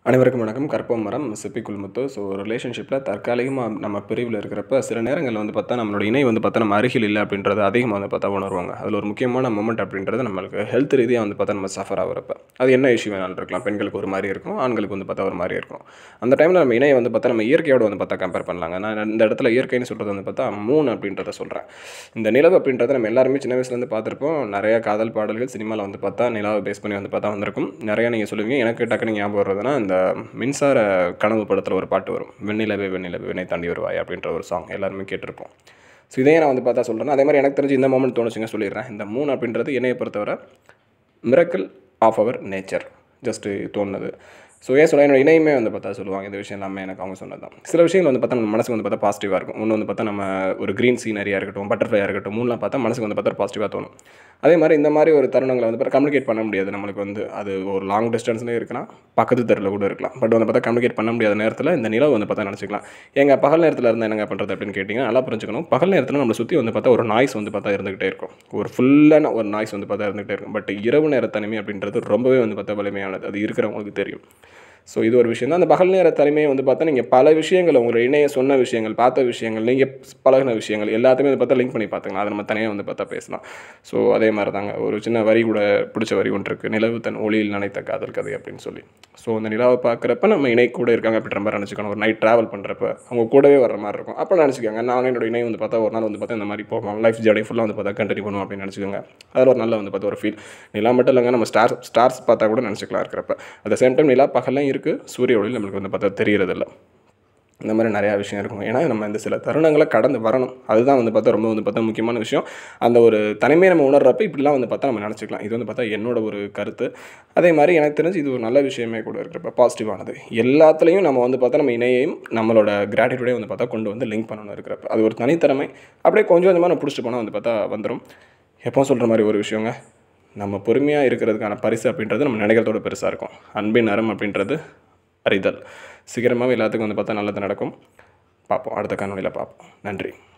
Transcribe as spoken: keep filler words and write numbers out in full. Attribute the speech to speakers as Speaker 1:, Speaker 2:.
Speaker 1: அனைவருக்கும் வணக்கம். கற்பகம் மரம் சிப்பி குல்முத்து. ஸோ ரிலேஷன்ஷிப்பில் தற்காலிகமாக நம்ம பிரிவில் இருக்கிறப்ப சில நேரங்களில் வந்து பார்த்தா நம்மளோட இணை வந்து பார்த்தா நம்ம அருகில் இல்லை அப்படின்றது அதிகமாக வந்து பார்த்தா உணர்வாங்க. அதில் ஒரு முக்கியமான மொமெண்ட் அப்படின்றது நம்மளுக்கு ஹெல்த் ரீதியாக வந்து பார்த்தா நம்ம சஃபர் ஆகிறப்ப அது என்ன இஷ்யூ வேணாலும் இருக்கலாம். பெண்களுக்கு ஒரு மாதிரி இருக்கும், ஆண்களுக்கு வந்து பார்த்தா ஒரு மாதிரி இருக்கும். அந்த டைமில் நம்ம இணையை வந்து பார்த்தா நம்ம இயற்கையோடு வந்து பார்த்தா கம்பேர் பண்ணலாங்க. நான் இந்த இடத்துல இயற்கைன்னு சொல்கிறது வந்து பார்த்தா மூன் அப்படின்றத சொல்கிறேன். இந்த நிலவு அப்படின்றத நம்ம எல்லாருமே சின்ன வயசுலேருந்து பார்த்துருப்போம். நிறைய காதல் பாடல்கள் சினிமாவில் வந்து பார்த்தா நிலாவை பேஸ் பண்ணி வந்து பார்த்தா வந்திருக்கும். நிறையா நீங்கள் சொல்லுவீங்க. எனக்கு டக்குனு ஞாபகம் வர்றதுன்னா இந்த மின்சார கனவு படத்தில் ஒரு பாட்டு வரும், வெண்ணிலவே வெண்ணிலவே வினை தாண்டி வருவாய் அப்படின்ற ஒரு சாங் எல்லாருமே கேட்டிருப்போம். ஸோ இதையே நான் வந்து பார்த்தா சொல்கிறேன். அதே மாதிரி எனக்கு தெரிஞ்சு இந்த மொமெண்ட் தோணுச்சுங்க சொல்லிடுறேன். இந்த மூணு அப்படின்றது என்னையை பொறுத்தவரை miracle of our nature just தோணுது. ஸோ ஏன் சொல்ல என்னோட இணையுமே வந்து பார்த்தா சொல்லுவாங்க. இந்த விஷயம் எல்லாமே எனக்கு அவங்க சொன்னது தான். சில விஷயங்கள் வந்து பார்த்தா நம்ம மனசுக்கு வந்து பார்த்தா பாசிட்டிவாக இருக்கும். ஒன்று வந்து பார்த்தா நம்ம ஒரு க்ரீன் சீனரியாக இருக்கட்டும், பட்டர்ஃப்ளையாக இருக்கட்டும், மூணுலாம் பார்த்தா மனசுக்கு வந்து பார்த்தா பாசிட்டிவாக தோணும். அதே மாதிரி இந்த மாதிரி ஒரு தருணங்களை வந்து பார்த்தா கம்யூனிகேட் பண்ண முடியாது. நம்மளுக்கு வந்து அது ஒரு லாங் டிஸ்டன்ஸ்லேயே இருக்கலாம், பக்கத்து தெருவில் கூட இருக்கலாம். பட் வந்து பார்த்தா கம்யூனிகேட் பண்ண முடியாத நேரத்தில் இந்த நிலவு வந்து பார்த்தா நினச்சிக்கலாம். எங்கள் பகல் நேரத்தில் இருந்தால் என்னங்க பண்ணுறது அப்படின்னு கேட்டிங்கன்னா நல்லா புரிஞ்சுக்கணும். பகல் நேரத்தில் நம்மளை சுற்றி வந்து பார்த்தா ஒரு நாய்ஸ் வந்து பார்த்தா இருந்துகிட்டே இருக்கும். ஒரு ஃபுல்லான ஒரு நாய்ஸ் வந்து பார்த்தா இருந்துகிட்டே இருக்கும். பட் இரவு நேர தனிமை அப்படின்றது ரொம்பவே வந்து பார்த்தா வலிமையானது. அது இருக்கிறவங்களுக்கு தெரியும். ஸோ இது ஒரு விஷயம் தான். அந்த பகல் நேர தனிமையை வந்து பார்த்தா நீங்கள் பல விஷயங்கள் உங்களோட இணைய சொன்ன விஷயங்கள், பார்த்த விஷயங்கள், நீங்கள் பழகின விஷயங்கள் எல்லாத்தையுமே வந்து பார்த்தா லிங்க் பண்ணி பார்த்துக்கலாம். அதை நம்ம தனியாக வந்து பார்த்தா பேசலாம். ஸோ அதே மாதிரி தாங்க ஒரு சின்ன வரி கூட பிடிச்ச வரி ஒன்று இருக்குது, நிலவு தன் ஒளியில் நனைத்த காதல் கதை அப்படின்னு சொல்லி. ஸோ அந்த நிலாவை பார்க்குறப்ப நம்ம இணை கூட இருக்காங்க அப்படின்ற மாதிரி நினச்சிக்கணும். ஒரு நைட் ட்ராவல் பண்ணுறப்ப அவங்க கூடவே வர மாதிரி இருக்கும். அப்போ நினச்சிக்கோங்க, நான் என்னோட இணை வந்து பார்த்தா ஒரு நாள் வந்து பார்த்தா இந்த மாதிரி போவோம், லைஃப் ஜேர்னி ஃபுல்லாக வந்து பார்த்தா கண்டினியூ பண்ணுவோம் அப்படின்னு நினச்சிக்கோங்க. அதில் ஒரு நல்ல வந்து பார்த்தா ஒரு ஃபீல். நிலா மட்டும் இல்லைங்க, நம்ம ஸ்டார் ஸ்டார்ஸ் பார்த்தா கூட நினச்சிக்கலாம் இருக்கிறப்ப. அட் த சேம் டைம் நிலா பகல்லாம் இருக்குது, சூரிய ஒளி நம்மளுக்கு வந்து பார்த்தா தெரியறதில்ல. இந்த மாதிரி நிறையா விஷயம் இருக்கும். ஏன்னா நம்ம இந்த சில தருணங்களை கடந்து வரணும். அதுதான் வந்து பார்த்தா ரொம்ப வந்து பார்த்தா முக்கியமான விஷயம். அந்த ஒரு தனிமையை நம்ம உணர்றப்ப இப்படிலாம் வந்து பார்த்தா நம்ம நினச்சிக்கலாம். இது வந்து பார்த்தா என்னோட ஒரு கருத்து. அதே மாதிரி எனக்கு தெரிஞ்சு இது ஒரு நல்ல விஷயமே கூட இருக்கிறப்ப பாசிட்டிவானது. எல்லாத்துலேயும் நம்ம வந்து பார்த்தா நம்ம இணையையும் நம்மளோட கிராட்டிடியூடையும் வந்து பார்த்தா கொண்டு வந்து லிங்க் பண்ணணும் இருக்கிறப்ப. அது ஒரு தனித்திறமை. அப்படியே கொஞ்சம் கொஞ்சமாக நம்ம பிடிச்சிட்டு போனால் வந்து பார்த்தா வந்துடும். எப்போ சொல்கிற மாதிரி ஒரு விஷயங்க, நம்ம பொறுமையாக இருக்கிறதுக்கான பரிசு அப்படின்றது நம்ம நினைக்கிறதோட பெருசாக இருக்கும். அன்பின் அறம் அப்படின்றது அறிதல். சீக்கிரமாகவே எல்லாத்துக்கும் வந்து பார்த்தா நல்லது நடக்கும். பார்ப்போம், அடுத்த காணொலியில் பார்ப்போம். நன்றி.